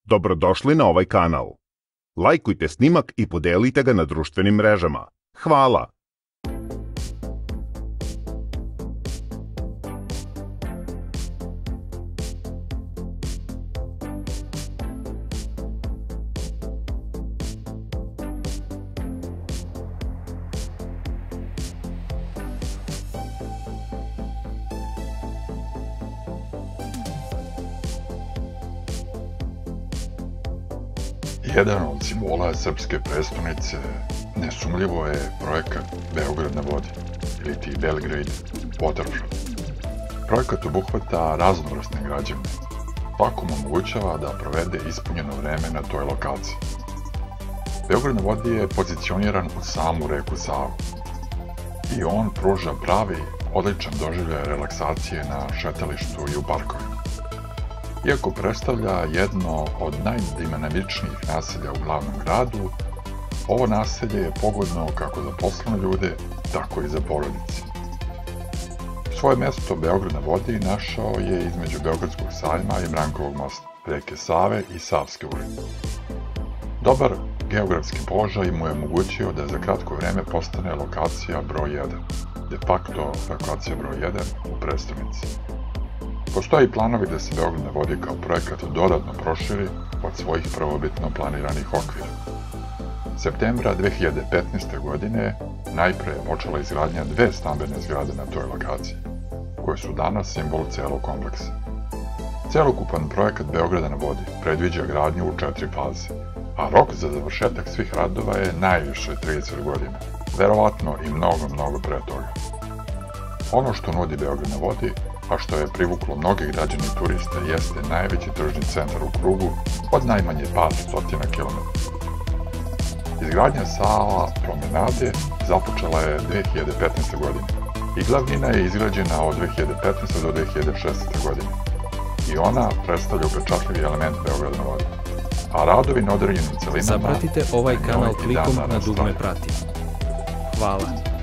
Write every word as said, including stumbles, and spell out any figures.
Dobrodošli na ovaj kanal. Lajkujte snimak i podelite ga na društvenim mrežama. Hvala! Jedan od simbola srpske prestonice nesumljivo je projekat Beograd na vodi, ili ti Belgrade Waterfront. Projekat obuhvata raznovrsne građevine. Svakom omogućava da provede ispunjeno vreme na toj lokaciji. Beograd na vodi je pozicioniran u samu reku Savu i on pruža pravi, odličan doživljaj relaksacije na šetalištu i u parkovima. Iako predstavlja jedno od najdinamičnijih naselja u glavnom gradu, ovo naselje je pogodno kako za poslovne ljude, tako i za porodice. Svoje mesto Beograd na vodi našao je između Beogradskog sajma i Brankovog mosta, reke Save i Savske ulice. Dobar geografski položaj mu je omogućio da za kratko vreme postane lokacija broj jedan, de facto lokacija broj jedan u prestonici. Postoji planovi da se Beograd na vodi kao projekat dodatno proširi od svojih prvobitno planiranih okvira. Septembra dve hiljade petnaeste. godine najpre je počela izgradnja dve stambene zgrade na toj lokaciji, koje su danas simbol celog kompleksa. Celokupan projekat Beograda na vodi predviđa gradnju u četiri faze, a rok za završetak svih radova je najviše trideset godina, verovatno i mnogo, mnogo pre toga. Ono što nudi Beograd na vodi, a što je privuklo mnoge građane i turiste, jeste najveći tržni centar u krugu od najmanje par stotina kilometara. Izgradnja sala promenade započela je dve hiljade petnaeste. godine i glavnina je izgrađena od dve hiljade petnaeste. do dve hiljade šesnaeste. godine i ona predstavlja upečatljivi element Beograda na vodi, a radovi na određenim celinama... Zapratite ovaj kanal klikom na dugme prati. Hvala.